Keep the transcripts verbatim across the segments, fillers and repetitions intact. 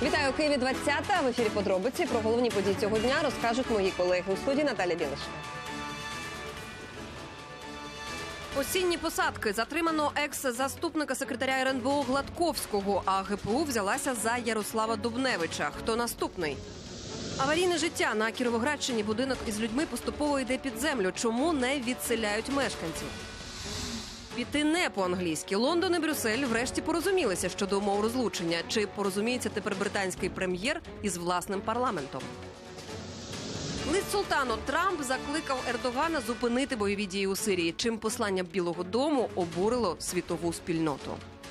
Вітаю, у Києві двадцята. В ефірі «Подробиці». Про головні події цього дня розкажуть мої колеги. У студії Наталя Білишева. Осінні посадки. Затримано екс-заступника секретаря ер ен бе о Гладковського, а ге пе у взялася за Ярослава Дубневича. Хто наступний? Аварійне життя на Кіровоградщині. Будинок із людьми поступово йде під землю. Чому не відселяють мешканців? Піти не по-англійськи. Лондон і Брюссель врешті порозумілися щодо умов розлучення. Чи порозуміється тепер британський прем'єр із власним парламентом? Лист султану. Трамп закликав Ердогана зупинити бойові дії у Сирії. Чим послання Білого дому обурило світову спільноту?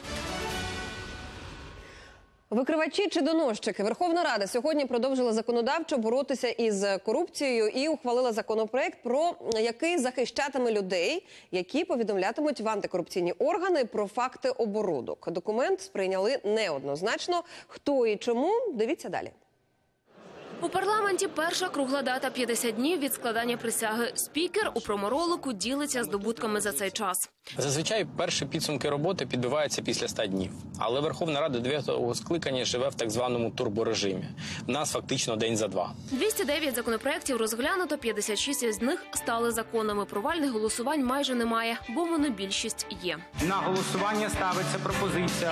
Викривачі чи доносчики? Верховна Рада сьогодні продовжила законодавчо боротися із корупцією і ухвалила законопроект, про який захищатиме людей, які повідомлятимуть в антикорупційні органи про факти оборудок. Документ сприйняли неоднозначно. Хто і чому? Дивіться далі. У парламенті перша кругла дата – п'ятдесят днів від складання присяги. Спікер у проморолику ділиться здобутками за цей час. Зазвичай перші підсумки роботи підбиваються після ста днів. Але Верховна Рада дев'ятого скликання живе в так званому турборежимі. В нас фактично день за два. двісті дев'ять законопроєктів розглянуто, п'ятдесят шість з них стали законами. Провальних голосувань майже немає, бо монобільшість є. На голосування ставиться пропозиція.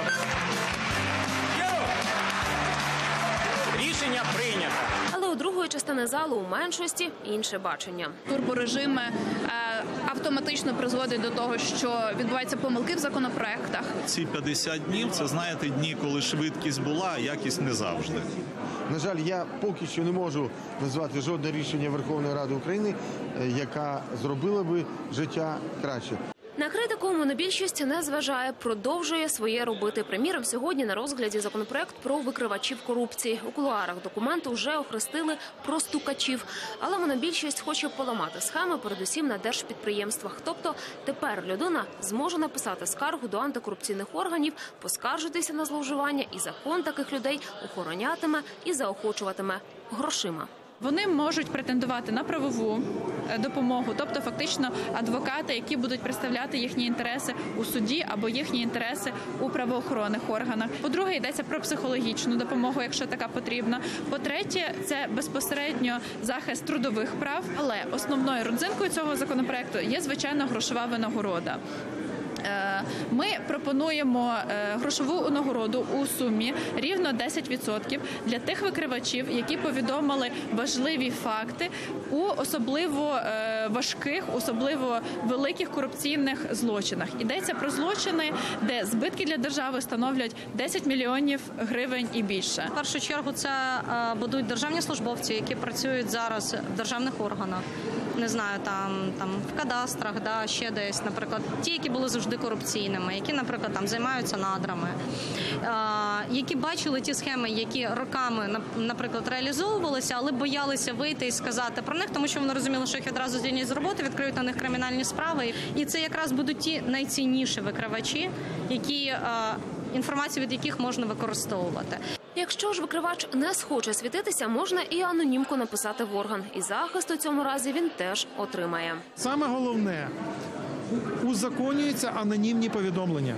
Рішення прийнято. Але у другої частини залу у меншості інше бачення. Турборежим е, автоматично призводить до того, що відбуваються помилки в законопроектах. Ці п'ятдесят днів – це, знаєте, дні, коли швидкість була, а якість не завжди. На жаль, я поки що не можу назвати жодне рішення Верховної Ради України, яка зробила би життя краще. На критику монобільшість не зважає, продовжує своє робити. Приміром, сьогодні на розгляді законопроект про викривачів корупції. У кулуарах документу вже охрестили простукачів. Але монобільшість хоче поламати схеми, передусім на держпідприємствах. Тобто тепер людина зможе написати скаргу до антикорупційних органів, поскаржитися на зловживання, і закон таких людей охоронятиме і заохочуватиме грошима. Вони можуть претендувати на правову допомогу, тобто фактично адвокати, які будуть представляти їхні інтереси у суді або їхні інтереси у правоохоронних органах. По-друге, йдеться про психологічну допомогу, якщо така потрібна. По-третє, це безпосередньо захист трудових прав. Але основною родзинкою цього законопроекту є, звичайно, грошова винагорода. Ми пропонуємо грошову нагороду у сумі рівно десять відсотків для тих викривачів, які повідомили важливі факти у особливо важких, особливо великих корупційних злочинах. Йдеться про злочини, де збитки для держави становлять десять мільйонів гривень і більше. В першу чергу це будуть державні службовці, які працюють зараз в державних органах. Не знаю, там, там в кадастрах, да, ще десь, наприклад, ті, які були завжди корупційними, які, наприклад, там займаються надрами, е, які бачили ті схеми, які роками, наприклад, реалізовувалися, але боялися вийти і сказати про них, тому що вони розуміли, що їх одразу звільнять з роботи, відкриють на них кримінальні справи. І це якраз будуть ті найцінніші викривачі, які, е, інформацію від яких можна використовувати. Якщо ж викривач не схоче світитися, можна і анонімку написати в орган. І захист у цьому разі він теж отримає. Саме головне – узаконюються анонімні повідомлення.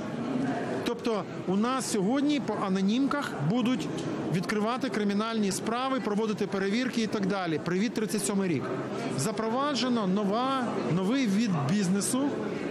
Тобто у нас сьогодні по анонімках будуть відкривати кримінальні справи, проводити перевірки і так далі. Привіт, тридцять сьомий рік. Запроваджено нова, новий від бізнесу,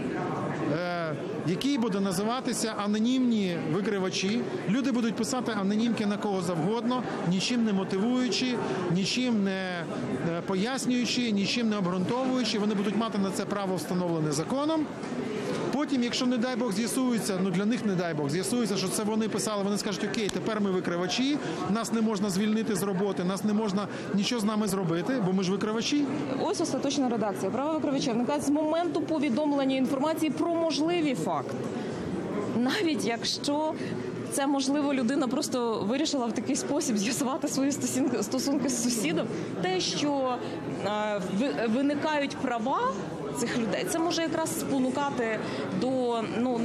е, який буде називатися анонімні викривачі. Люди будуть писати анонімки на кого завгодно, нічим не мотивуючи, нічим не пояснюючи, нічим не обґрунтовуючи. Вони будуть мати на це право, встановлене законом. Потім, якщо, не дай Бог, з'ясується, ну для них, не дай Бог, з'ясується, що це вони писали, вони скажуть, окей, тепер ми викривачі, нас не можна звільнити з роботи, нас не можна нічого з нами зробити, бо ми ж викривачі. Ось остаточна редакція. Право викривача виникає з моменту повідомлення інформації про можливі факти. Навіть якщо це, можливо, людина просто вирішила в такий спосіб з'ясувати свої стосунки, стосунки з сусідом, те, що е, виникають права цих людей, це може якраз спонукати до ну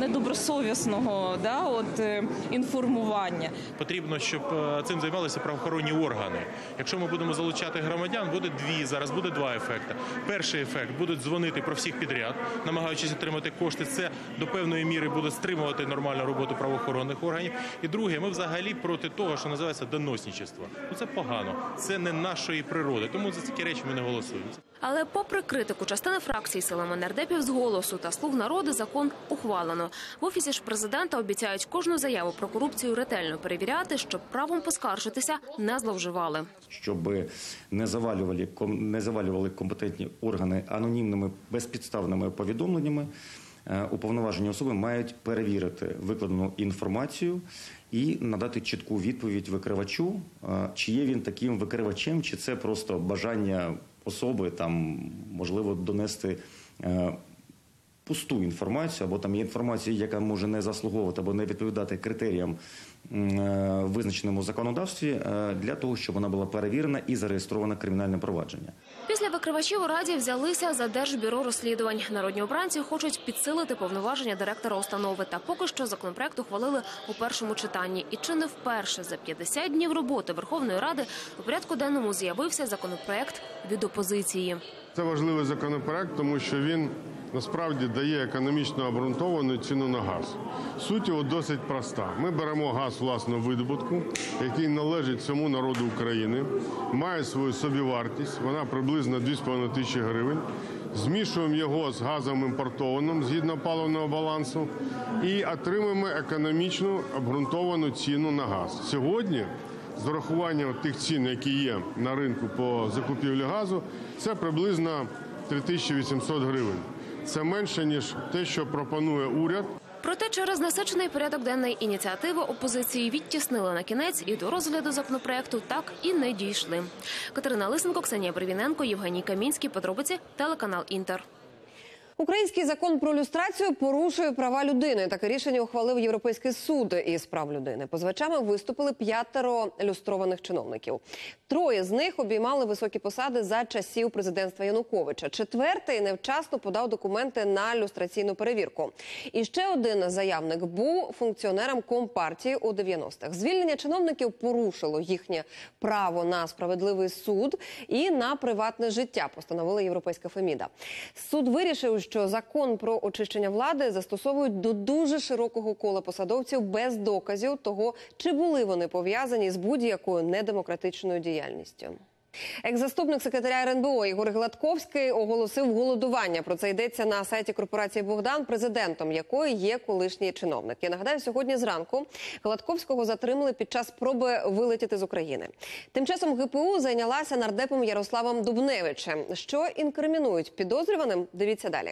недобросовісного да, от, е, інформування. Потрібно, щоб е, цим займалися правоохоронні органи. Якщо ми будемо залучати громадян, буде дві, зараз буде два ефекти. Перший ефект – будуть дзвонити про всіх підряд, намагаючись отримати кошти. Це до певної міри буде стримувати нормальну роботу правоохоронних органів. І друге, ми взагалі проти того, що називається доносничество. Ну це погано, це не нашої природи, тому за такі речі ми не голосуємо. Але попри критику частини фракції силами нардепів з «Голосу» та «Слуг народу» закон ухвалено. В Офісі ж президента обіцяють кожну заяву про корупцію ретельно перевіряти, щоб правом поскаржитися не зловживали. Щоб не завалювали, не завалювали компетентні органи анонімними безпідставними повідомленнями, уповноважені особи мають перевірити викладену інформацію і надати чітку відповідь викривачу, чи є він таким викривачем, чи це просто бажання особи, там, можливо, донести е, пусту інформацію, або там є інформація, яка може не заслуговувати або не відповідати критеріям е, визначеному в законодавстві, е, для того, щоб вона була перевірена і зареєстрована кримінальне провадження. Після викривачів у Раді взялися за Держбюро розслідувань. Народні обранці хочуть підсилити повноваження директора установи. Та поки що законопроект ухвалили у першому читанні. І чи не вперше за п'ятдесят днів роботи Верховної Ради у порядку денному з'явився законопроект від опозиції. Це важливий законопроект, тому що він насправді дає економічно обґрунтовану ціну на газ. Суть його досить проста. Ми беремо газ власного видобутку, який належить всьому народу України, має свою собівартість, вона приблизно дві з половиною тисячі гривень. Змішуємо його з газом імпортованим згідно паливного балансу і отримуємо економічно обґрунтовану ціну на газ. Сьогодні, з урахуванням тих цін, які є на ринку по закупівлі газу, це приблизно три тисячі вісімсот гривень. Це менше, ніж те, що пропонує уряд. Проте через насичений порядок денний ініціативи опозиції відтіснили на кінець і до розгляду законопроекту так і не дійшли. Катерина Лисенко, Ксенія Привіненко, Євгеній Камінський. Подробиці телеканал «Інтер». Український закон про люстрацію порушує права людини. Таке рішення ухвалив Європейський суд із прав людини. Позивачами виступили п'ятеро люстрованих чиновників. Троє з них обіймали високі посади за часів президентства Януковича. Четвертий невчасно подав документи на люстраційну перевірку. І ще один заявник був функціонером Компартії у дев'яностих. Звільнення чиновників порушило їхнє право на справедливий суд і на приватне життя, постановила європейська Феміда. Суд вирішив, що закон про очищення влади застосовують до дуже широкого кола посадовців без доказів того, чи були вони пов'язані з будь-якою недемократичною діяльністю. Екс-заступник секретаря ер ен бе о Ігор Гладковський оголосив голодування. Про це йдеться на сайті корпорації «Богдан», президентом якої є колишній чиновник. Я нагадаю, сьогодні зранку Гладковського затримали під час спроби вилетіти з України. Тим часом ге пе у зайнялася нардепом Ярославом Дубневичем. Що інкримінують підозрюваним? Дивіться далі.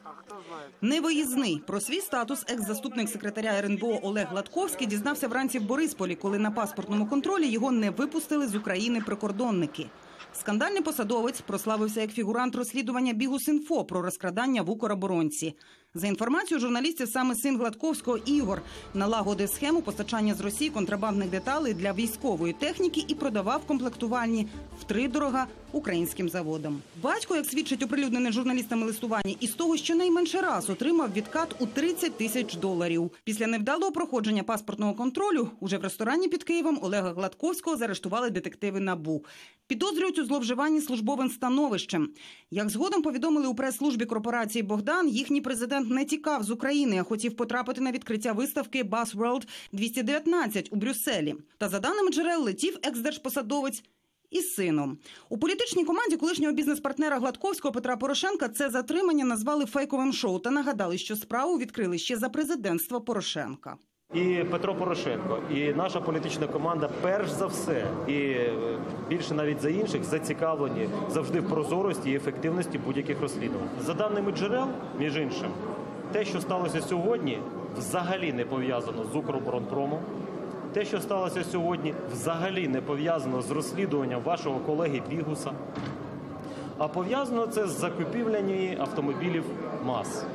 Невиїзний. Про свій статус екс-заступник секретаря ер ен бе о Олег Гладковський дізнався вранці в Борисполі, коли на паспортному контролі його не випустили з України прикордонники. Скандальний посадовець прославився як фігурант розслідування «Бігус.Інфо» про розкрадання в Укроборонці. За інформацією журналістів, саме син Гладковського Ігор налагодив схему постачання з Росії контрабандних деталей для військової техніки і продавав комплектувальні втридорога українським заводам. Батько, як свідчить оприлюднене журналістами листування, із того щонайменше раз отримав відкат у тридцять тисяч доларів. Після невдалого проходження паспортного контролю уже в ресторані під Києвом Олега Гладковського заарештували детективи НАБУ. Підозрюють у зловживанні службовим становищем. Як згодом повідомили у прес-службі корпорації «Богдан», їхній президент не тікав з України, а хотів потрапити на відкриття виставки «Buzzworld двісті дев'ятнадцять» у Брюсселі. Та, за даними джерел, летів екс-держпосадовець із сином. У політичній команді колишнього бізнес-партнера Гладковського Петра Порошенка це затримання назвали фейковим шоу та нагадали, що справу відкрили ще за президентства Порошенка. І Петро Порошенко, і наша політична команда перш за все, і більше навіть за інших, зацікавлені завжди в прозорості і ефективності будь-яких розслідувань. За даними джерел, між іншим, те, що сталося сьогодні, взагалі не пов'язано з Укроборонпромом. Те, що сталося сьогодні, взагалі не пов'язано з розслідуванням вашого колеги Бігуса, а пов'язано це з закупівлею автомобілів МАЗ.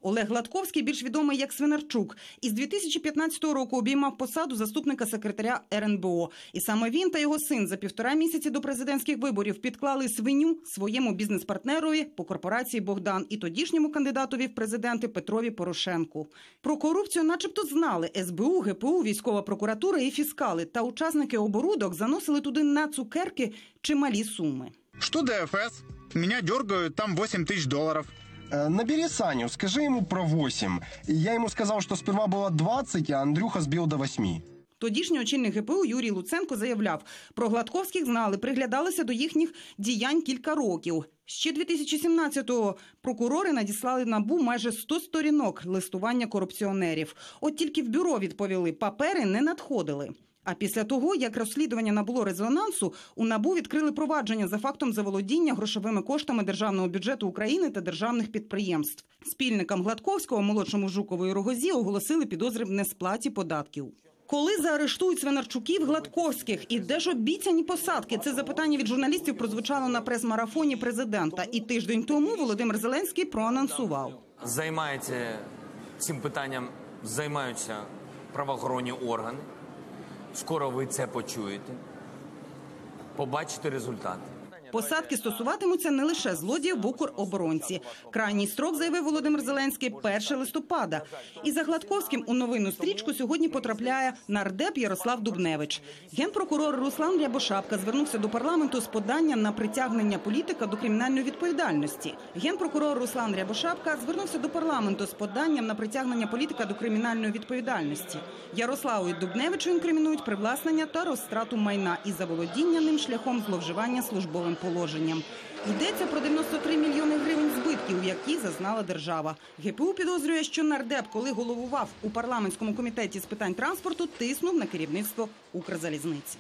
Олег Гладковський, більш відомий як Свинарчук, із дві тисячі п'ятнадцятого року обіймав посаду заступника секретаря ер ен бе о. І саме він та його син за півтора місяці до президентських виборів підклали свиню своєму бізнес-партнерові по корпорації «Богдан» і тодішньому кандидатові в президенти Петрові Порошенку. Про корупцію начебто знали ес бе у, ге пе у, військова прокуратура і фіскали. Та учасники оборудок заносили туди на цукерки чималі суми. Что дэ эф эс? Меня дергают, там восемь тысяч долларов. Набери Саню, скажи ему про восемь. Я ему сказал, что сперва было двадцать, а Андрюха сбил до восьми. Тодішній очільник ге пе у Юрій Луценко заявляв, про Гладковських знали, приглядалися до їхніх діянь кілька років. Ще дві тисячі сімнадцятого прокурори надіслали НАБУ майже сто сторінок листування корупціонерів. От тільки в бюро відповіли, папери не надходили. А після того, як розслідування набуло резонансу, у НАБУ відкрили провадження за фактом заволодіння грошовими коштами державного бюджету України та державних підприємств. Спільникам Гладковського, молодшому Жукову і Рогозі оголосили підозри в несплаті податків. Коли заарештують Свинарчуків, Гладковських і де ж обіцяні посадки? Це запитання від журналістів прозвучало на прес-марафоні президента. І тиждень тому Володимир Зеленський проанонсував. Займається цим питанням, займаються правоохоронні органи. Скоро ви це почуєте, побачите результати. Посадки стосуватимуться не лише злодіїв в Укроборонці. Крайній строк, заявив Володимир Зеленський, першого листопада. І за Гладковським у новинну стрічку сьогодні потрапляє нардеп Ярослав Дубневич. Генпрокурор Руслан Рябошапка звернувся до парламенту з поданням на притягнення політика до кримінальної відповідальності. Генпрокурор Руслан Рябошапка звернувся до парламенту з поданням на притягнення політика до кримінальної відповідальності. Ярославу і Дубневичу інкримінують привласнення та розтрату майна і заволодіння ним шляхом зловживання службовим положенням. Йдеться про дев'яносто три мільйони гривень збитків, які зазнала держава. ге пе у підозрює, що нардеп, коли головував у парламентському комітеті з питань транспорту, тиснув на керівництво Укрзалізниці.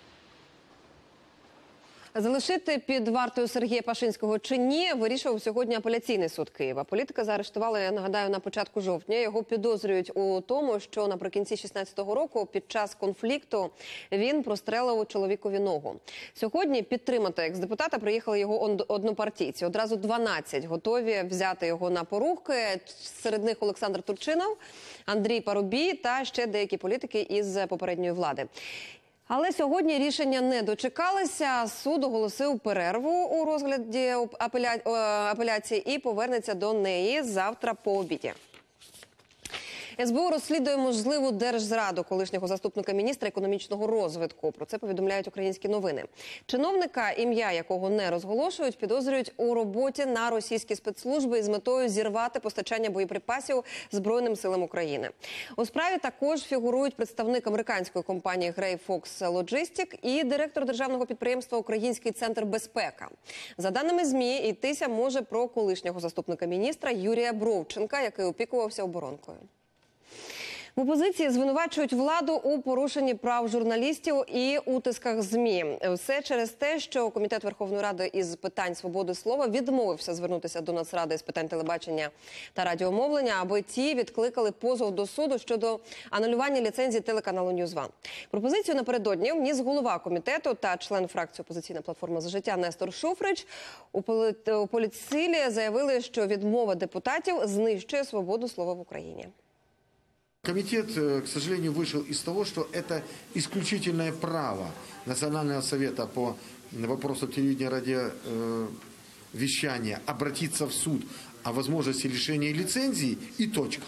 Залишити під вартою Сергія Пашинського чи ні, вирішував сьогодні апеляційний суд Києва. Політика заарештували, я нагадаю, на початку жовтня. Його підозрюють у тому, що наприкінці шістнадцятого року під час конфлікту він прострелив чоловікові ногу. Сьогодні підтримати екс-депутата приїхали його однопартійці. Одразу дванадцять готові взяти його на поруки. Серед них Олександр Турчинов, Андрій Парубій та ще деякі політики із попередньої влади. Але сьогодні рішення не дочекалися. Суд оголосив перерву у розгляді апеля... апеляції і повернеться до неї завтра по обіді. ес бе у розслідує можливу держзраду колишнього заступника міністра економічного розвитку. Про це повідомляють українські новини. Чиновника, ім'я якого не розголошують, підозрюють у роботі на російські спецслужби із метою зірвати постачання боєприпасів Збройним силам України. У справі також фігурують представник американської компанії Grey Fox Logistic і директор державного підприємства «Український центр безпека». За даними ЗМІ, йтися може про колишнього заступника міністра Юрія Бровченка, який опікувався оборонкою. В опозиції звинувачують владу у порушенні прав журналістів і утисках ЗМІ. Все через те, що Комітет Верховної Ради із питань свободи слова відмовився звернутися до Нацради з питань телебачення та радіомовлення, аби ті відкликали позов до суду щодо анулювання ліцензії телеканалу «Ньюзван». Пропозицію напередодні вніс голова комітету та член фракції «Опозиційна платформа за життя» Нестор Шуфрич. У політсилі заявили, що відмова депутатів знищує свободу слова в Україні. Комитет, к сожалению, вышел из того, что это исключительное право Национального совета по вопросам телевидения и радиовещания обратиться в суд о возможности лишения лицензии и точка.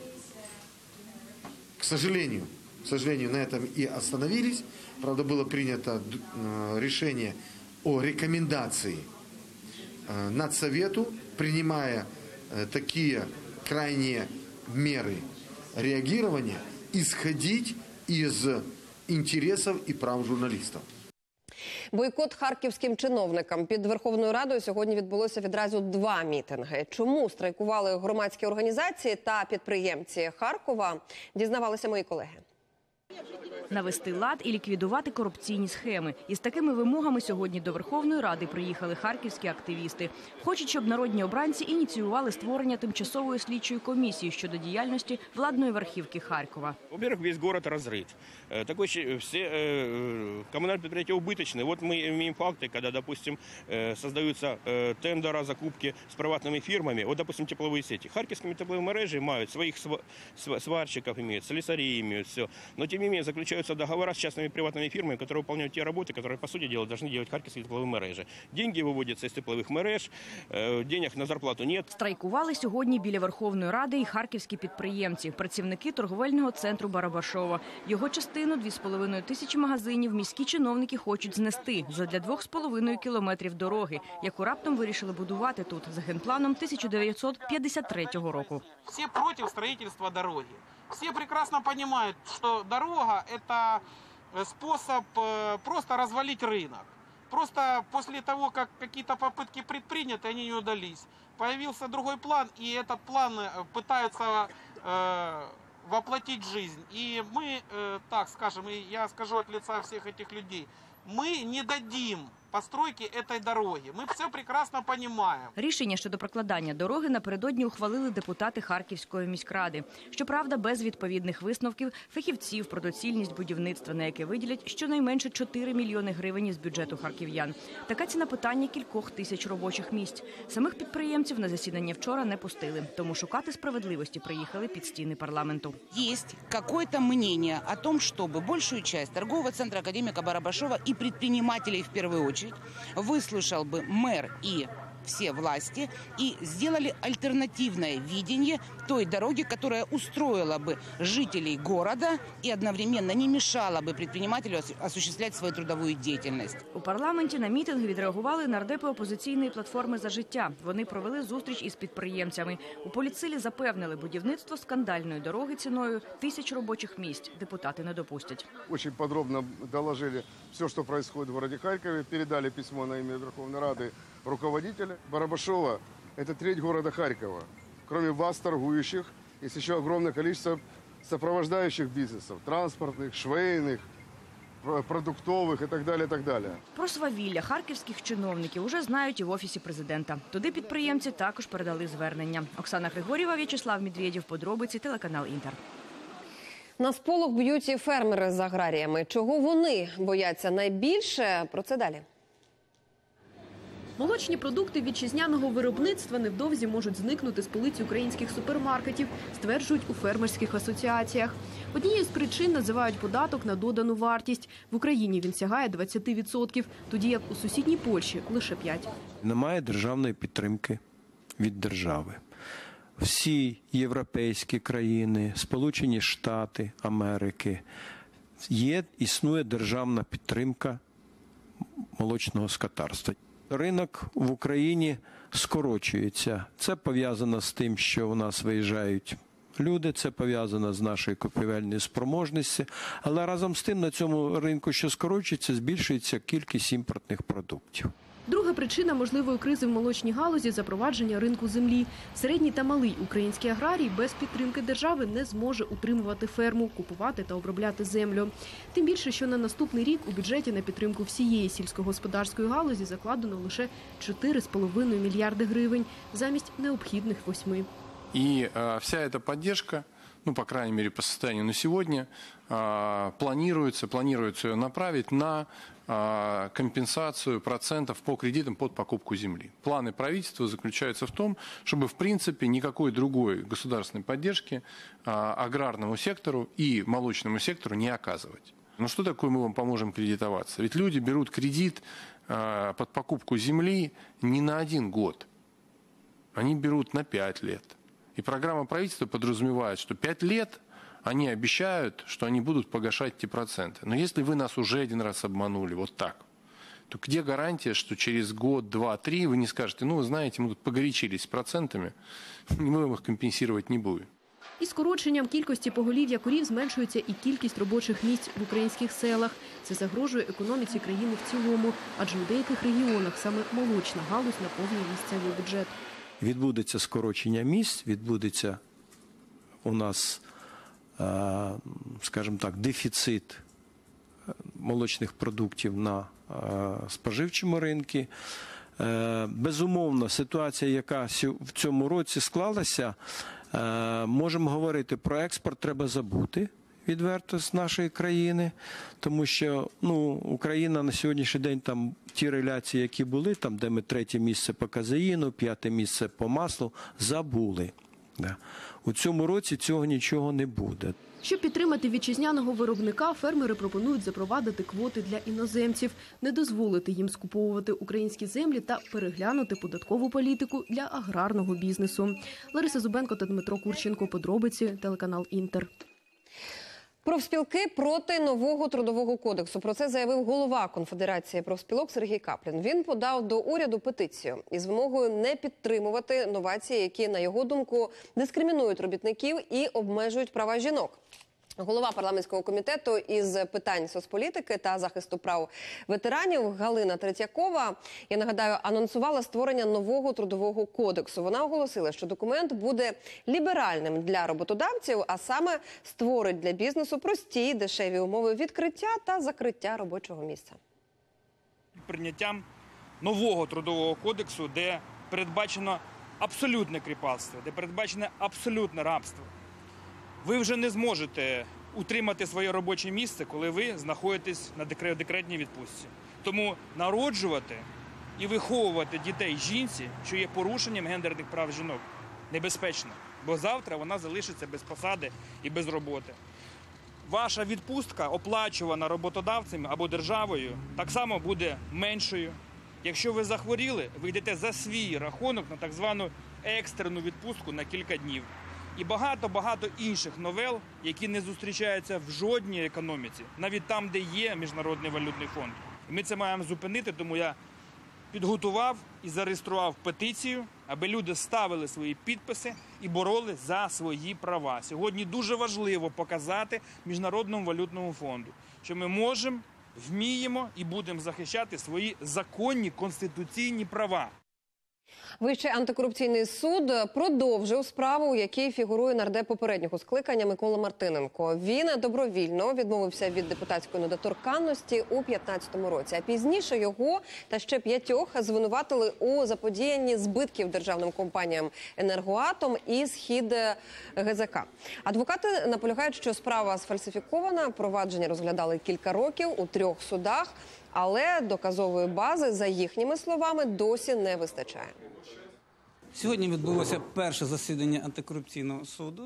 К сожалению, к сожалению, на этом и остановились. Правда, было принято решение о рекомендации Надсовету, принимая такие крайние меры реагирования, исходить из интересов и прав журналистов. Бойкот харківським чиновникам. Під Верховною Радою сьогодні відбулося відразу два мітинги. Чому страйкували громадські організації та підприємці Харкова, дізнавалися мої колеги. Навести лад і ліквідувати корупційні схеми. Із такими вимогами сьогодні до Верховної Ради приїхали харківські активісти. Хочуть, щоб народні обранці ініціювали створення тимчасової слідчої комісії щодо діяльності владної верхівки Харкова. Во-первых, весь город разрыт. Такой, все коммунальные предприятия убыточные. Вот мы имеем факты, когда, допустим, создаются тендеры, закупки с приватными фирмами. Вот, допустим, тепловые сети. Харьковскими тепловые мережи имеют своих сварщиков, имеют, слесарей имеют, все. Но, тем не менее, заключаются договора с частными приватными фирмами, которые выполняют те работы, которые, по сути дела, должны делать харьковские тепловые мережи. Деньги выводятся из тепловых мереж, денег на зарплату нет. Страйкували сьогодні біля Верховної Ради і харківські підприємці, працівники торговельного центру Барабашова. Його частину, дві з половиною тисячі магазинів, міські чиновники хочуть знести задля двох з половиною кілометрів дороги, яку раптом вирішили будувати тут за генпланом тисяча дев'ятсот п'ятдесят третього року. Всі проти будівництва дороги. Все прекрасно понимают, что дорога – это способ просто развалить рынок. Просто после того, как какие-то попытки предприняты, они не удались. Появился другой план, и этот план пытаются э, воплотить в жизнь. И мы, э, так скажем, и я скажу от лица всех этих людей, мы не дадим постройки этой дороги. Ми все прекрасно розуміємо. Рішення щодо прокладання дороги напередодні ухвалили депутати Харківської міськради. Щоправда, без відповідних висновків фахівців про доцільність будівництва, на яке виділять щонайменше чотири мільйони гривень із бюджету харків'ян. Така ціна питання кількох тисяч робочих місць. Самих підприємців на засідання вчора не пустили, тому шукати справедливості приїхали під стіни парламенту. Є какое-то мнение о том, чтобы большую часть торгового центра академика Барабашова и предпринимателей в первую очередь выслушал бы мэр и все власти и сделали альтернативное видение той дороги, которая устроила бы жителей города и одновременно не мешала бы предпринимателю осуществлять свою трудовую деятельность. У парламенті на мітинг відреагували нардепи опозиційної платформи «За життя». Вони провели зустріч із підприємцями. У політсилі запевнили, будівництво скандальної дороги ціною тисяч робочих місць депутати не допустять. Очень подробно доложили все, что происходит в городе Харькове, передали письмо на имя Верховной Рады руководителя. Барабашова – это треть города Харькова. Кроме вас, торгующих, есть еще огромное количество сопровождающих бизнесов – транспортных, швейных, продуктових і так далі, так далі. Про свавілля харківських чиновників уже знають і в Офісі президента. Туди підприємці також передали звернення. Оксана Григорєва, В'ячеслав Медведєв, подробиці, телеканал «Інтер». На сполох б'ють і фермери з аграріями. Чого вони бояться найбільше? Про це далі. Молочні продукти вітчизняного виробництва невдовзі можуть зникнути з полиць українських супермаркетів, стверджують у фермерських асоціаціях. Однією з причин називають податок на додану вартість. В Україні він сягає двадцять відсотків, тоді як у сусідній Польщі – лише п'ять відсотків. Немає державної підтримки від держави. Всі європейські країни, Сполучені Штати Америки, є, існує державна підтримка молочного скотарства. Ринок в Україні скорочується. Це пов'язано з тим, що у нас виїжджають люди, це пов'язано з нашою купівельною спроможністю, але разом з тим на цьому ринку, що скорочується, збільшується кількість імпортних продуктів. Друга причина можливої кризи в молочній галузі – запровадження ринку землі. Середній та малий український аграрій без підтримки держави не зможе утримувати ферму, купувати та обробляти землю. Тим більше, що на наступний рік у бюджеті на підтримку всієї сільськогосподарської галузі закладено лише чотири з половиною мільярди гривень замість необхідних восьми. І а, вся ця підтримка, ну, по крайней мере, по состоянию на сегодня, а, планируется, планируется ее направить на а, компенсацию процентов по кредитам под покупку земли. Планы правительства заключаются в том, чтобы, в принципе, никакой другой государственной поддержки а, аграрному сектору и молочному сектору не оказывать. Ну что такое мы вам поможем кредитоваться? Ведь люди берут кредит а, под покупку земли не на один год. Они берут на пять лет. И программа правительства подразумевает, что пять лет они обещают, что они будут погашать эти проценты. Но если вы нас уже один раз обманули вот так, то где гарантия, что через год, два, три вы не скажете, ну, вы знаете, мы тут погорячились с процентами, мы вам их компенсировать не будем. Із скороченням кількості поголів'я корів зменшується і кількість робочих місць в українських селах. Це загрожує економіці країни в цілому, адже у деяких регіонах саме молочна галузь наповнює місцевий бюджет. Відбудеться скорочення місць, відбудеться у нас скажімо так, дефіцит молочних продуктів на споживчому ринку. Безумовно, ситуація, яка в цьому році склалася, можемо говорити про експорт, треба забути відверто з нашої країни, тому що ну, Україна на сьогоднішній день, там ті реляції, які були, там, де ми третє місце по казеїну, п'яте місце по маслу, забули. Да. У цьому році цього нічого не буде. Щоб підтримати вітчизняного виробника, фермери пропонують запровадити квоти для іноземців, не дозволити їм скуповувати українські землі та переглянути податкову політику для аграрного бізнесу. Лариса Зубенко та Дмитро Курченко. Подробиці, телеканал «Інтер». Профспілки проти нового трудового кодексу. Про це заявив голова Конфедерації профспілок Сергій Каплін. Він подав до уряду петицію із вимогою не підтримувати новації, які, на його думку, дискримінують робітників і обмежують права жінок. Голова парламентського комітету із питань соцполітики та захисту прав ветеранів Галина Третьякова, я нагадаю, анонсувала створення нового трудового кодексу. Вона оголосила, що документ буде ліберальним для роботодавців, а саме створить для бізнесу прості, дешеві умови відкриття та закриття робочого місця. Прийняттям нового трудового кодексу, де передбачено абсолютне кріпацтво, де передбачено абсолютне рабство, ви вже не зможете утримати своє робоче місце, коли ви знаходитесь на декретній відпустці. Тому народжувати і виховувати дітей жінці, що є порушенням гендерних прав жінок, небезпечно. Бо завтра вона залишиться без посади і без роботи. Ваша відпустка, оплачувана роботодавцем або державою, так само буде меншою. Якщо ви захворіли, ви йдете за свій рахунок на так звану екстрену відпустку на кілька днів. І багато-багато інших новел, які не зустрічаються в жодній економіці, навіть там, де є Міжнародний валютний фонд. І ми це маємо зупинити, тому я підготував і зареєстрував петицію, аби люди ставили свої підписи і боролись за свої права. Сьогодні дуже важливо показати Міжнародному валютному фонду, що ми можемо, вміємо і будемо захищати свої законні конституційні права. Вищий антикорупційний суд продовжив справу, у якій фігурує нардеп попереднього скликання Микола Мартиненко. Він добровільно відмовився від депутатської недоторканності у п'ятнадцятому році. А пізніше його та ще п'ятьох звинуватили у заподіянні збитків державним компаніям «Енергоатом» і «Схід ГЗК». Адвокати наполягають, що справа сфальсифікована, провадження розглядали кілька років у трьох судах, але доказової бази, за їхніми словами, досі не вистачає. Сьогодні відбулося перше засідання антикорупційного суду.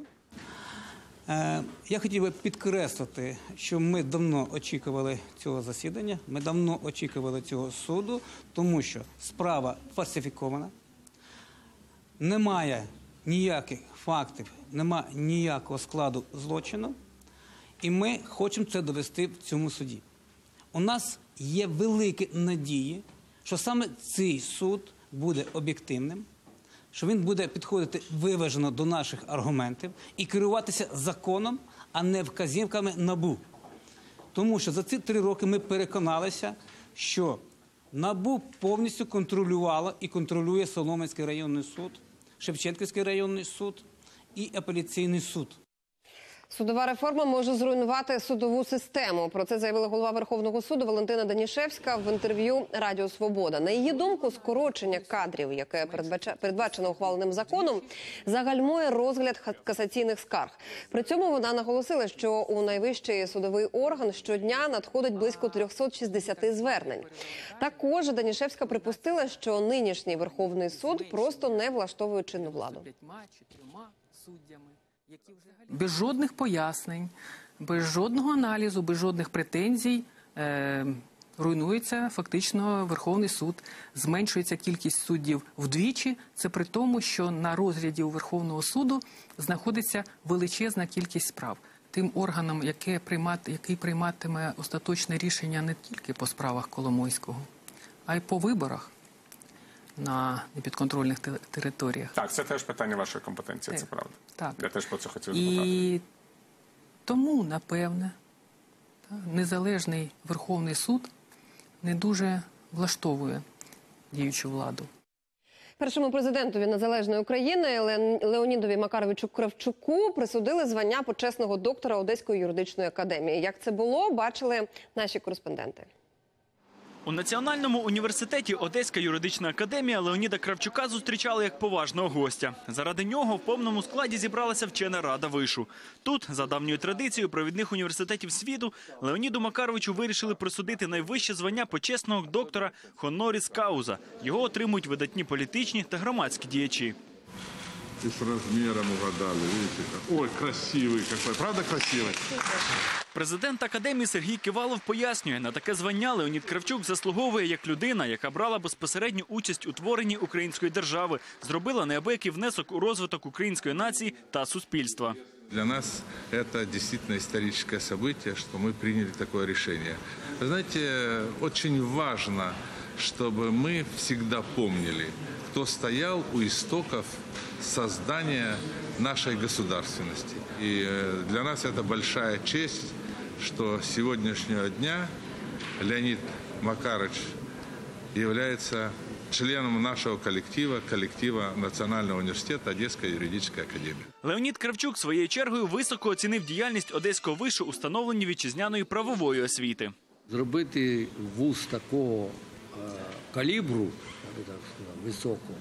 Я хотів би підкреслити, що ми давно очікували цього засідання, ми давно очікували цього суду, тому що справа фальсифікована, немає ніяких фактів, немає ніякого складу злочину, і ми хочемо це довести в цьому суді. У нас є великі надії, що саме цей суд буде об'єктивним, що він буде підходити виважено до наших аргументів і керуватися законом, а не вказівками НАБУ. Тому що за ці три роки ми переконалися, що НАБУ повністю контролювало і контролює Солом'янський районний суд, Шевченківський районний суд і апеляційний суд. Судова реформа може зруйнувати судову систему. Про це заявила голова Верховного суду Валентина Данішевська в інтерв'ю Радіо Свобода. На її думку, скорочення кадрів, яке передбачено ухваленим законом, загальмує розгляд касаційних скарг. При цьому вона наголосила, що у найвищий судовий орган щодня надходить близько триста шістдесят звернень. Також Данішевська припустила, що нинішній Верховний суд просто не влаштовує чинну владу. Без жодних пояснень, без жодного аналізу, без жодних претензій е, руйнується фактично Верховний суд, зменшується кількість суддів вдвічі. Це при тому, що на розгляді у Верховного суду знаходиться величезна кількість справ. Тим органом, яке приймати, який прийматиме остаточне рішення не тільки по справах Коломойського, а й по виборах на непідконтрольних територіях. Так, це теж питання вашої компетенції, так, це правда. Так. Я теж про це хотів запитати. І тому, напевне, незалежний Верховний суд не дуже влаштовує діючу владу. Першому президентові незалежної України Леонідові Макаровичу Кравчуку присудили звання почесного доктора Одеської юридичної академії. Як це було, бачили наші кореспонденти. У Національному університеті Одеська юридична академія Леоніда Кравчука зустрічали як поважного гостя. Заради нього в повному складі зібралася вчена рада вишу. Тут, за давньою традицією провідних університетів світу, Леоніду Макаровичу вирішили присудити найвище звання почесного доктора хоноріс кауза. Його отримують видатні політичні та громадські діячі. И с размером угадали, видите как. Ой, красивый какой, правда красивый? Президент академії Сергій Кивалов пояснює, на таке звання Леонід Кравчук заслуговує як людина, яка брала безпосередню участь у творенні української держави, зробила неабиякий внесок у розвиток української нації та суспільства. Для нас это действительно историческое событие, что мы приняли такое решение. Вы знаете, очень важно, чтобы мы всегда помнили, кто стоял у истоков создания нашей государственности. И для нас это большая честь, что с сегодняшнего дня Леонид Макарович является членом нашого колектива, колектива Національного університету Одеської юридичної академії. Леонід Кравчук своєю чергою високо оцінив діяльність Одеського вишу у становленні вітчизняної правової освіти. Зробити вуз такого калібру, так сказати, високого,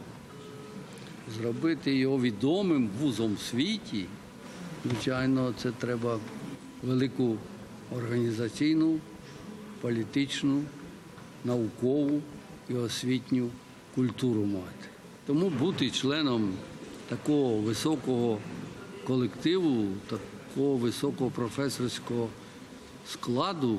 зробити його відомим вузом в світі, звичайно, це треба велику організаційну, політичну, наукову і освітню культуру мати. Тому бути членом такого високого колективу, такого високого професорського складу,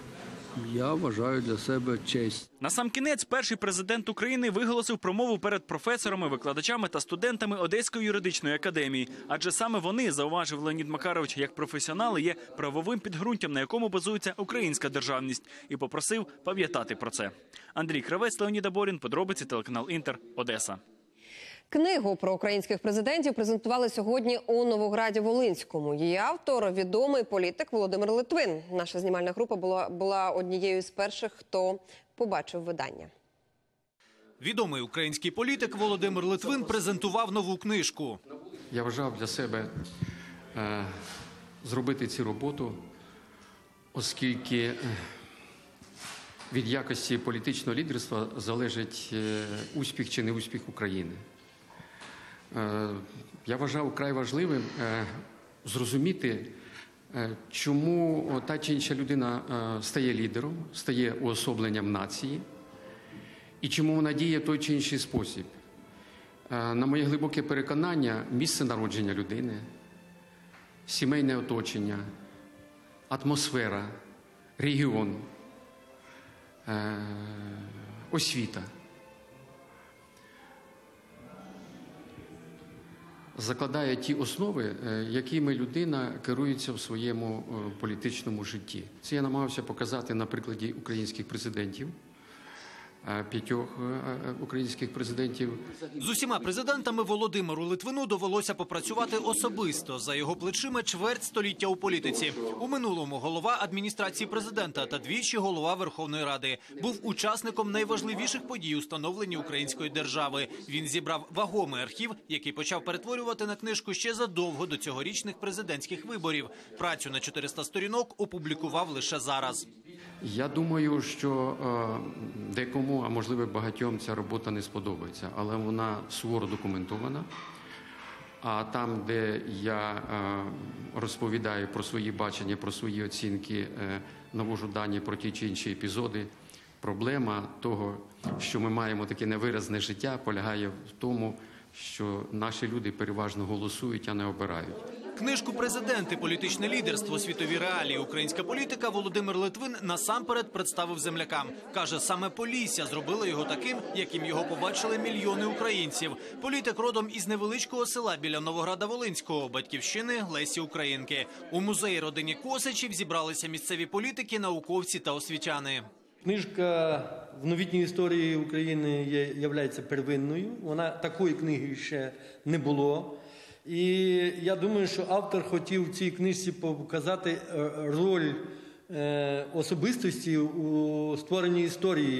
я вважаю для себе честь. Насамкінець перший президент України виголосив промову перед професорами, викладачами та студентами Одеської юридичної академії. Адже саме вони, зауважив Леонід Макарович, як професіонали є правовим підґрунтям, на якому базується українська державність. І попросив пам'ятати про це. Андрій Кравець, Леонід Аборін, подробиці, телеканал Інтер, Одеса. Книгу про українських президентів презентували сьогодні у Новограді-Волинському. Її автор – відомий політик Володимир Литвин. Наша знімальна група була, була однією з перших, хто побачив видання. Відомий український політик Володимир Литвин презентував нову книжку. Я вважав для себе е, зробити цю роботу, оскільки е, від якості політичного лідерства залежить е, успіх чи не успіх України. Я вважав вкрай важливим зрозуміти, чому та чи інша людина стає лідером, стає уособленням нації, і чому вона діє в той чи інший спосіб. На моє глибоке переконання, місце народження людини, сімейне оточення, атмосфера, регіон, освіта закладає ті основи, якими людина керується в своєму політичному житті. Це я намагався показати на прикладі українських президентів, п'ятьох українських президентів. З усіма президентами Володимиру Литвину довелося попрацювати особисто. За його плечима чверть століття у політиці. У минулому голова адміністрації президента та двічі голова Верховної Ради. Був учасником найважливіших подій у становленні української держави. Він зібрав вагомий архів, який почав перетворювати на книжку ще задовго до цьогорічних президентських виборів. Працю на чотириста сторінок опублікував лише зараз. Я думаю, що е, декому, а можливо багатьом, ця робота не сподобається, але вона суворо документована. А там, де я е, розповідаю про свої бачення, про свої оцінки, е, навожу дані про ті чи інші епізоди, проблема того, що ми маємо таке невиразне життя, полягає в тому, що наші люди переважно голосують, а не обирають. Книжку «Президенти. Політичне лідерство. Світові реалії. Українська політика» Володимир Литвин насамперед представив землякам. Каже, саме Полісся зробило його таким, яким його побачили мільйони українців. Політик родом із невеличкого села біля Новограда-Волинського, батьківщини Лесі Українки. У музеї родині Косачів зібралися місцеві політики, науковці та освітяни. Книжка в новітній історії України є, являється первинною. Вона такої книги ще не було. І я думаю, що автор хотів в цій книжці показати роль особистості у створенні історії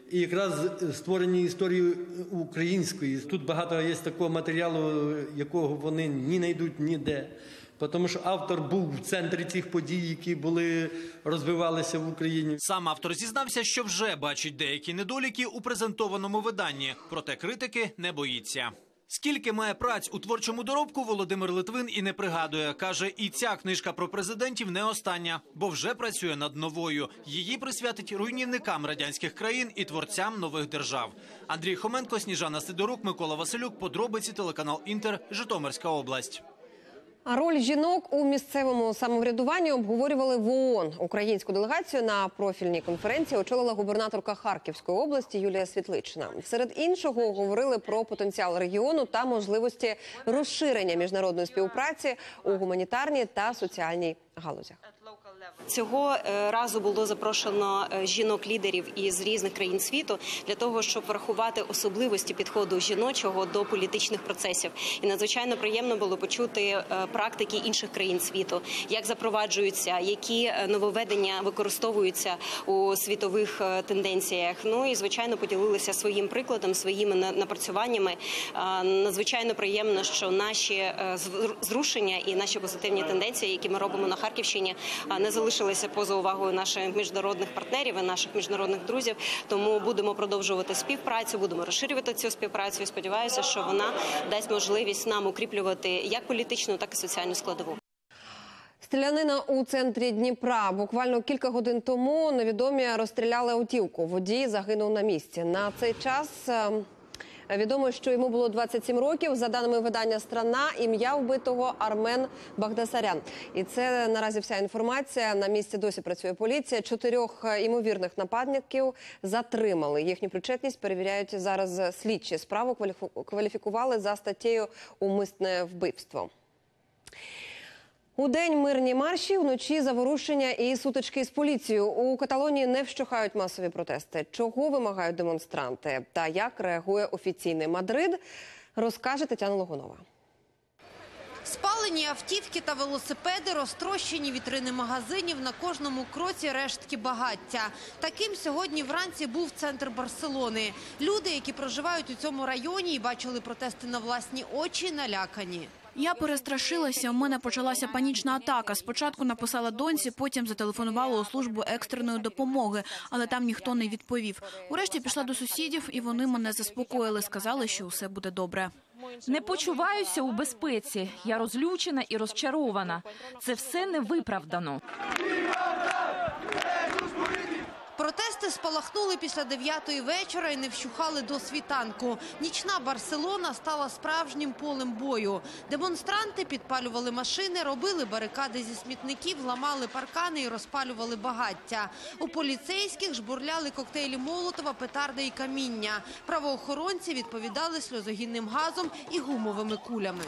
і якраз створені історії української. Тут багато є такого матеріалу, якого вони не знайдуть ніде. Тому що автор був в центрі цих подій, які були, розвивалися в Україні. Сам автор зізнався, що вже бачить деякі недоліки у презентованому виданні, проте критики не боїться. Скільки має праць у творчому доробку, Володимир Литвин і не пригадує. Каже, і ця книжка про президентів не остання, бо вже працює над новою. Її присвятить руйнівникам радянських країн і творцям нових держав. Андрій Хоменко, Сніжана Сидорук, Микола Василюк. Подробиці, телеканал «Інтер», Житомирська область. А роль жінок у місцевому самоврядуванні обговорювали в ООН. Українську делегацію на профільній конференції очолила губернаторка Харківської області Юлія Світлична. Серед іншого говорили про потенціал регіону та можливості розширення міжнародної співпраці у гуманітарній та соціальній галузях. Цього разу було запрошено жінок-лідерів із різних країн світу для того, щоб врахувати особливості підходу жіночого до політичних процесів. І надзвичайно приємно було почути практики інших країн світу, як запроваджуються, які нововведення використовуються у світових тенденціях. Ну і, звичайно, поділилися своїм прикладом, своїми напрацюваннями. Надзвичайно приємно, що наші зрушення і наші позитивні тенденції, які ми робимо на Харківщині, не залишилися поза увагою наших міжнародних партнерів і наших міжнародних друзів. Тому будемо продовжувати співпрацю, будемо розширювати цю співпрацю і сподіваюся, що вона дасть можливість нам укріплювати як політичну, так і соціальну складову. Стрілянина у центрі Дніпра. Буквально кілька годин тому невідомі розстріляли автівку. Водій загинув на місці. На цей час відомо, що йому було двадцять сім років. За даними видання «Страна», ім'я вбитого Армен Багдасарян. І це наразі вся інформація. На місці досі працює поліція. Чотирьох ймовірних нападників затримали. Їхню причетність перевіряють зараз слідчі. Справу кваліфікували за статтею «Умисне вбивство». У день мирні марші, вночі заворушення і сутички з поліцією. У Каталонії не вщухають масові протести. Чого вимагають демонстранти та як реагує офіційний Мадрид, розкаже Тетяна Логунова. Спалені автівки та велосипеди, розтрощені вітрини магазинів, на кожному кроці рештки багаття. Таким сьогодні вранці був центр Барселони. Люди, які проживають у цьому районі і бачили протести на власні очі, налякані. Я перестрашилася, у мене почалася панічна атака. Спочатку написала доньці, потім зателефонувала у службу екстреної допомоги, але там ніхто не відповів. Урешті пішла до сусідів, і вони мене заспокоїли, сказали, що усе буде добре. Не почуваюся у безпеці. Я розлючена і розчарована. Це все невиправдано. Протести спалахнули після дев'ятої вечора і не вщухали до світанку. Нічна Барселона стала справжнім полем бою. Демонстранти підпалювали машини, робили барикади зі смітників, ламали паркани і розпалювали багаття. У поліцейських жбурляли коктейлі Молотова, петарди і каміння. Правоохоронці відповідали сльозогінним газом і гумовими кулями.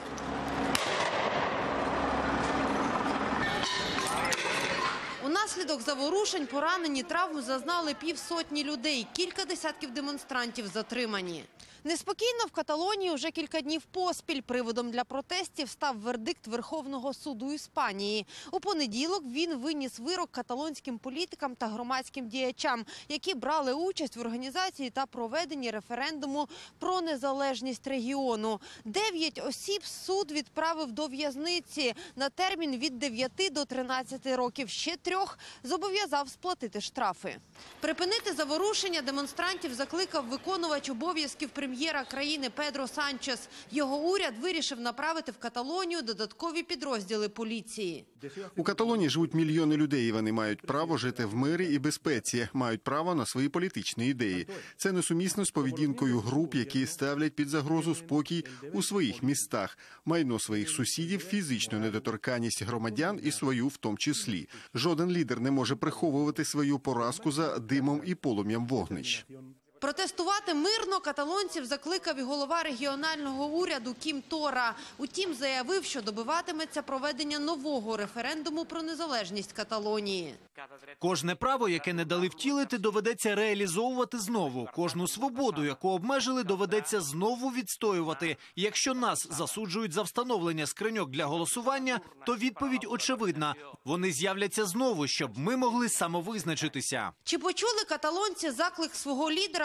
Унаслідок заворушень, поранені, травми зазнали півсотні людей. Кілька десятків демонстрантів затримані. Неспокійно в Каталонії вже кілька днів поспіль. Приводом для протестів став вердикт Верховного суду Іспанії. У понеділок він виніс вирок каталонським політикам та громадським діячам, які брали участь в організації та проведенні референдуму про незалежність регіону. Дев'ять осіб суд відправив до в'язниці на термін від дев'яти до тринадцяти років. Ще трьох зобов'язав сплатити штрафи. Припинити заворушення демонстрантів закликав виконувач обов'язків прем'єра країни Педро Санчес. Його уряд вирішив направити в Каталонію додаткові підрозділи поліції. У Каталонії живуть мільйони людей, і вони мають право жити в мирі і безпеці, мають право на свої політичні ідеї. Це несумісно з поведінкою груп, які ставлять під загрозу спокій у своїх містах, майно своїх сусідів, фізичну недоторканність громадян і свою в тому числі. Жоден лідер не може приховувати свою поразку за димом і полум'ям вогнищ. Протестувати мирно каталонців закликав і голова регіонального уряду Кім Тора. Утім, заявив, що добиватиметься проведення нового референдуму про незалежність Каталонії. Кожне право, яке не дали втілити, доведеться реалізовувати знову. Кожну свободу, яку обмежили, доведеться знову відстоювати. І якщо нас засуджують за встановлення скриньок для голосування, то відповідь очевидна. Вони з'являться знову, щоб ми могли самовизначитися. Чи почули каталонці заклик свого лідера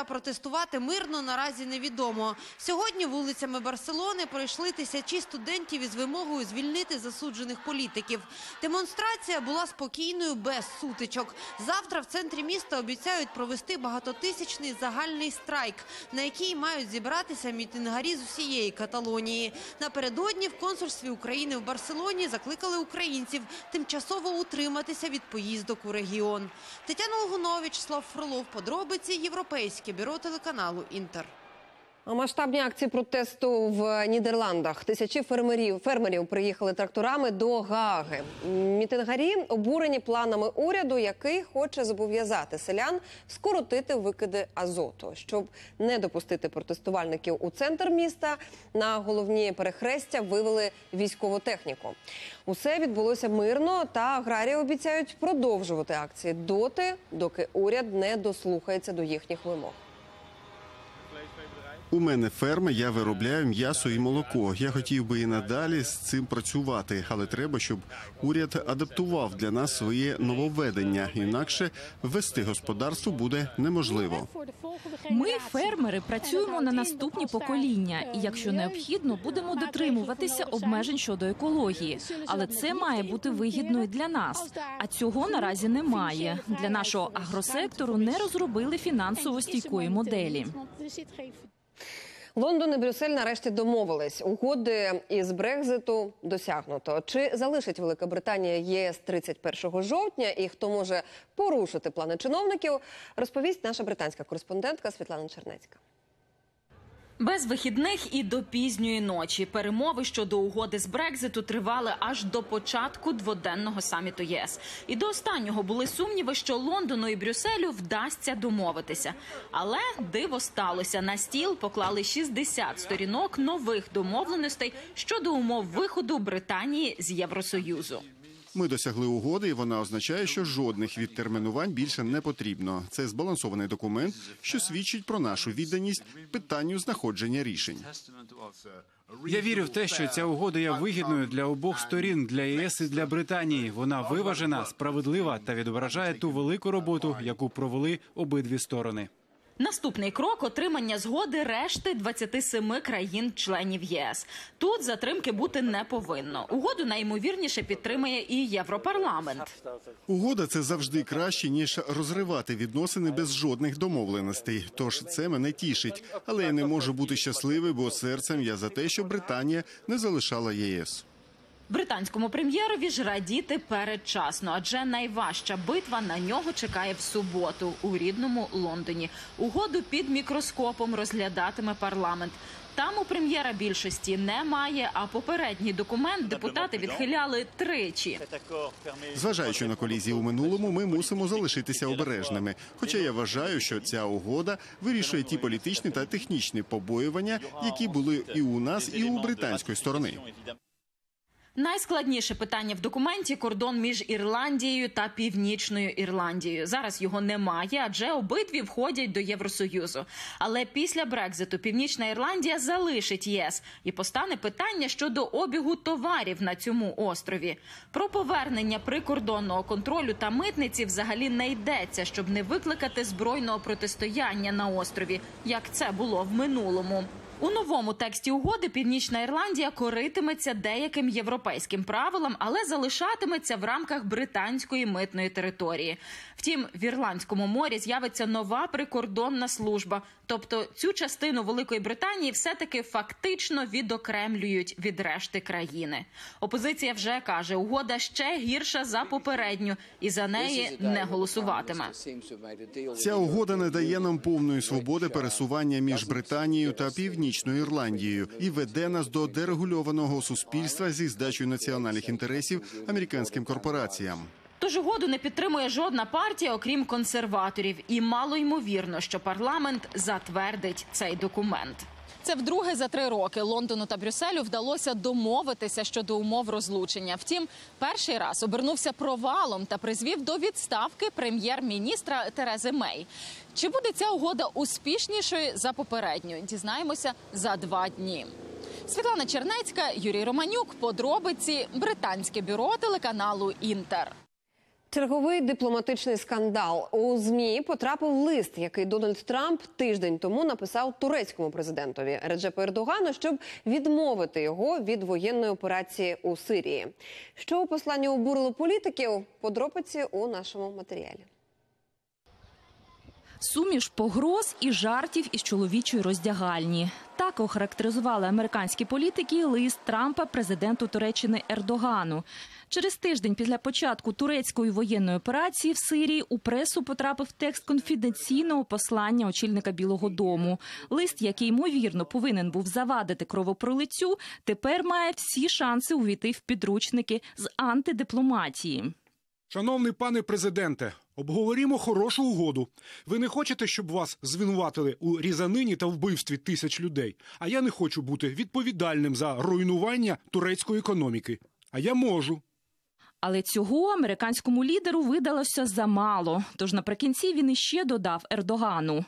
протестувати мирно наразі невідомо. Сьогодні вулицями Барселони пройшли тисячі студентів із вимогою звільнити засуджених політиків. Демонстрація була спокійною, без сутичок. Завтра в центрі міста обіцяють провести багатотисячний загальний страйк, на який мають зібратися мітингарі з усієї Каталонії. Напередодні в консульстві України в Барселоні закликали українців тимчасово утриматися від поїздок у регіон. Тетяна Логунович, Слав Фролов, подробиці, Європейське бюро телеканалу «Інтер». Масштабні акції протесту в Нідерландах. Тисячі фермерів, фермерів приїхали тракторами до Гааги. Мітингарі обурені планами уряду, який хоче зобов'язати селян скоротити викиди азоту. Щоб не допустити протестувальників у центр міста, на головні перехрестя вивели військову техніку. Усе відбулося мирно, та аграрії обіцяють продовжувати акції доти, доки уряд не дослухається до їхніх вимог. У мене ферма, я виробляю м'ясо і молоко. Я хотів би і надалі з цим працювати, але треба, щоб уряд адаптував для нас своє нововведення. Інакше вести господарство буде неможливо. Ми, фермери, працюємо на наступні покоління. І якщо необхідно, будемо дотримуватися обмежень щодо екології. Але це має бути вигідно і для нас. А цього наразі немає. Для нашого агросектору не розробили фінансово стійкої моделі. Лондон і Брюссель нарешті домовились. Угоди із Брекзиту досягнуто. Чи залишить Велика Британія ЄС тридцять першого жовтня і хто може порушити плани чиновників, розповість наша британська кореспондентка Світлана Чернецька. Без вихідних і до пізньої ночі. Перемови щодо угоди з Брекзиту тривали аж до початку дводенного саміту ЄС. І до останнього були сумніви, що Лондону і Брюсселю вдасться домовитися. Але диво сталося. На стіл поклали шістдесят сторінок нових домовленостей щодо умов виходу Британії з Євросоюзу. Ми досягли угоди, і вона означає, що жодних відтермінувань більше не потрібно. Це збалансований документ, що свідчить про нашу відданість питанню знаходження рішень. Я вірю в те, що ця угода є вигідною для обох сторін, для ЄС і для Британії. Вона виважена, справедлива та відображає ту велику роботу, яку провели обидві сторони. Наступний крок – отримання згоди решти двадцяти семи країн-членів ЄС. Тут затримки бути не повинно. Угоду найімовірніше підтримає і Європарламент. Угода – це завжди краще, ніж розривати відносини без жодних домовленостей. Тож це мене тішить. Але я не можу бути щасливий, бо серцем я за те, щоб Британія не залишала ЄС. Британському прем'єрові ж радіти передчасно, адже найважча битва на нього чекає в суботу у рідному Лондоні. Угоду під мікроскопом розглядатиме парламент. Там у прем'єра більшості немає, а попередній документ депутати відхиляли тричі. Зважаючи на колізії у минулому, ми мусимо залишитися обережними. Хоча я вважаю, що ця угода вирішує ті політичні та технічні побоювання, які були і у нас, і у британської сторони. Найскладніше питання в документі – кордон між Ірландією та Північною Ірландією. Зараз його немає, адже обидві входять до Євросоюзу. Але після Брекзиту Північна Ірландія залишить ЄС. І постане питання щодо обігу товарів на цьому острові. Про повернення прикордонного контролю та митниці взагалі не йдеться, щоб не викликати збройного протистояння на острові, як це було в минулому. У новому тексті угоди Північна Ірландія коритиметься деяким європейським правилам, але залишатиметься в рамках британської митної території. Втім, в Ірландському морі з'явиться нова прикордонна служба. Тобто цю частину Великої Британії все-таки фактично відокремлюють від решти країни. Опозиція вже каже, угода ще гірша за попередню і за неї не голосуватиме. Ця угода не дає нам повної свободи пересування між Британією та Північною Ірландією і веде нас до дерегульованого суспільства зі здачею національних інтересів американським корпораціям. Тож угоду не підтримує жодна партія, окрім консерваторів. І мало ймовірно, що парламент затвердить цей документ. Це вдруге за три роки Лондону та Брюсселю вдалося домовитися щодо умов розлучення. Втім, перший раз обернувся провалом та призвів до відставки прем'єр-міністра Терези Мей. Чи буде ця угода успішнішою за попередню? Дізнаємося за два дні. Світлана Чернецька, Юрій Романюк. Подробиці. Британське бюро телеканалу «Інтер». Черговий дипломатичний скандал. У ЗМІ потрапив лист, який Дональд Трамп тиждень тому написав турецькому президентові Реджепу Ердогану, щоб відмовити його від воєнної операції у Сирії. Що у посланні обурило політиків? Подробиці у нашому матеріалі. Суміш погроз і жартів із чоловічої роздягальні. Так охарактеризували американські політики лист Трампа президенту Туреччини Ердогану. Через тиждень після початку турецької воєнної операції в Сирії у пресу потрапив текст конфіденційного послання очільника Білого дому. Лист, який, ймовірно, повинен був завадити кровопролиттю, тепер має всі шанси увійти в підручники з антидипломатії. Шановний пане президенте, обговорімо хорошу угоду. Ви не хочете, щоб вас звинуватили у різанині та вбивстві тисяч людей? А я не хочу бути відповідальним за руйнування турецької економіки. А я можу. Але цього американському лідеру видалося замало. Тож наприкінці він іще додав Ердогану.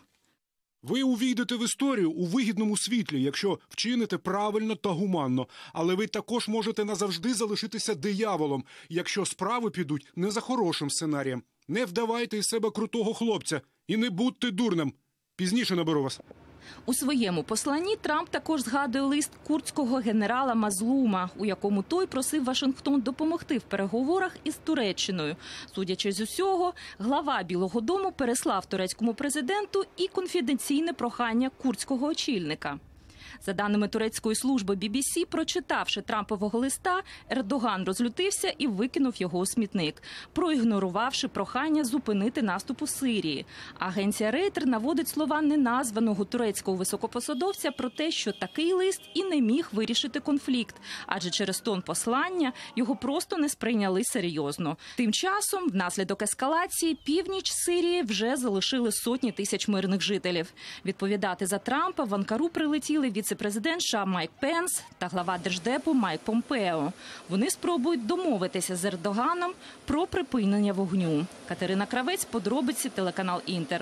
Ви увійдете в історію у вигідному світлі, якщо вчините правильно та гуманно. Але ви також можете назавжди залишитися дияволом, якщо справи підуть не за хорошим сценарієм. Не вдавайте із себе крутого хлопця і не будьте дурним. Пізніше наберу вас. У своєму посланні Трамп також згадує лист курдського генерала Мазлума, у якому той просив Вашингтон допомогти в переговорах із Туреччиною. Судячи з усього, глава Білого дому переслав турецькому президенту і конфіденційне прохання курдського очільника. За даними турецької служби бі бі сі, прочитавши Трампового листа, Ердоган розлютився і викинув його у смітник, проігнорувавши прохання зупинити наступ у Сирії. Агенція Рейтер наводить слова неназваного турецького високопосадовця про те, що такий лист і не міг вирішити конфлікт, адже через тон послання його просто не сприйняли серйозно. Тим часом, внаслідок ескалації, північ Сирії вже залишили сотні тисяч мирних жителів. Відповідати за Трампа в Анкару прилетіли віце-президент США Майк Пенс та глава Держдепу Майк Помпео. Вони спробують домовитися з Ердоганом про припинення вогню. Катерина Кравець, подробиці, телеканал Інтер.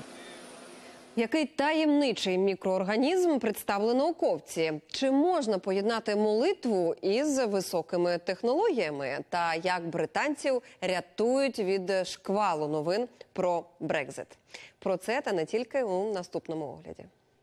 Який таємничий мікроорганізм представили науковці? Чи можна поєднати молитву із високими технологіями? Та як британців рятують від шквалу новин про Брекзит? Про це та не тільки у наступному огляді.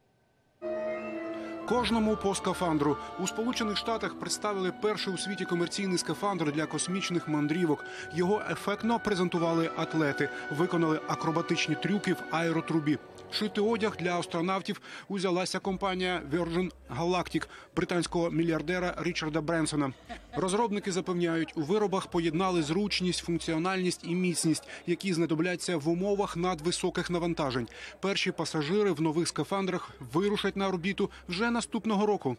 Кожному по скафандру. У Сполучених Штатах представили перший у світі комерційний скафандр для космічних мандрівок. Його ефектно презентували атлети, виконали акробатичні трюки в аеротрубі. Шити одяг для астронавтів узялася компанія Virgin Galactic британського мільярдера Річарда Бренсона. Розробники запевняють, у виробах поєднали зручність, функціональність і міцність, які знадобляться в умовах надвисоких навантажень. Перші пасажири в нових скафандрах вирушать на орбіту вже наступного року.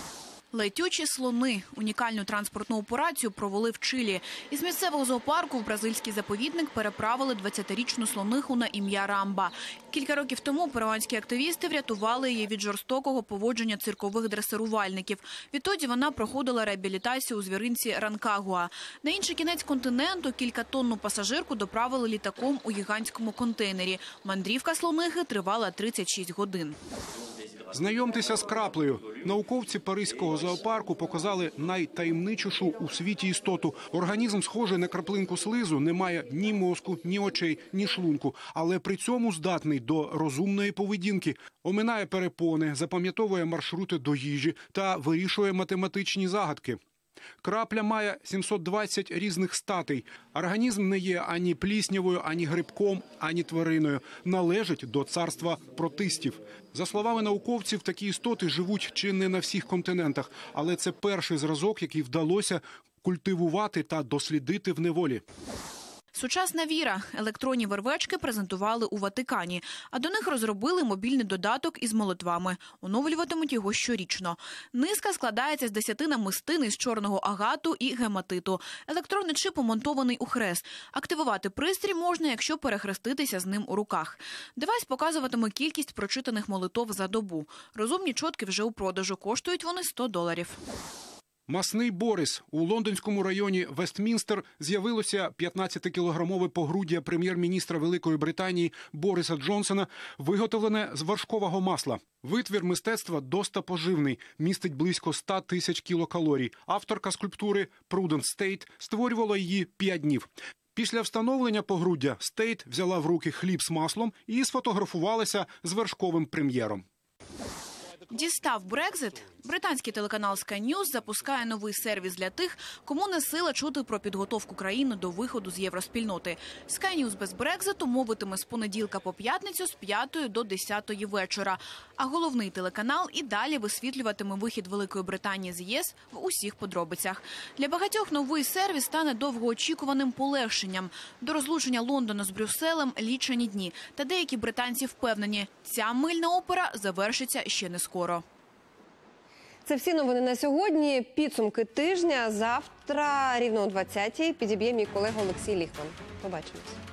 Летючі слони. Унікальну транспортну операцію провели в Чилі. Із місцевого зоопарку в бразильський заповідник переправили двадцятирічну слониху на ім'я Рамба. Кілька років тому перуанські активісти врятували її від жорстокого поводження циркових дресирувальників. Відтоді вона проходила реабілітацію у звіринці Ранкагуа. На інший кінець континенту кількатонну пасажирку доправили літаком у гігантському контейнері. Мандрівка слонихи тривала тридцять шість годин. Знайомтеся з краплею. Науковці Паризького зоопарку показали найтаємничішу у світі істоту. Організм схожий на краплинку слизу, не має ні мозку, ні очей, ні шлунку, але при цьому здатний до розумної поведінки. Оминає перепони, запам'ятовує маршрути до їжі та вирішує математичні загадки. Крапля має сімсот двадцять різних статей. Організм не є ані пліснявою, ані грибком, ані твариною. Належить до царства протистів. За словами науковців, такі істоти живуть чи не на всіх континентах. Але це перший зразок, який вдалося культивувати та дослідити в неволі. Сучасна віра. Електронні вервечки презентували у Ватикані, а до них розробили мобільний додаток із молитвами. Оновлюватимуть його щорічно. Низка складається з десяти намистин із чорного агату і гематиту. Електронний чип умонтований у хрест. Активувати пристрій можна, якщо перехреститися з ним у руках. Девайс показуватиме кількість прочитаних молитов за добу. Розумні чотки вже у продажу. Коштують вони сто доларів. Масний Борис. У лондонському районі Вестмінстер з'явилося п'ятнадцятикілограмове погруддя прем'єр-міністра Великої Британії Бориса Джонсона, виготовлене з вершкового масла. Витвір мистецтва доста поживний, містить близько ста тисяч кілокалорій. Авторка скульптури Пруденс Стейт створювала її п'ять днів. Після встановлення погруддя Стейт взяла в руки хліб з маслом і сфотографувалася з вершковим прем'єром. Дістав Брекзит? Британський телеканал Sky News запускає новий сервіс для тих, кому не сила чути про підготовку країни до виходу з євроспільноти. Sky News без Брекзиту мовитиме з понеділка по п'ятницю з п'ятої до десятої вечора. А головний телеканал і далі висвітлюватиме вихід Великої Британії з ЄС в усіх подробицях. Для багатьох новий сервіс стане довгоочікуваним полегшенням. До розлучення Лондона з Брюсселем лічені дні. Та деякі британці впевнені, ця мильна опера завершиться ще не скоро. Це всі новини на сьогодні. Підсумки тижня. Завтра рівно о двадцятій підіб'є мій колега Олексій Ліхман. Побачимось.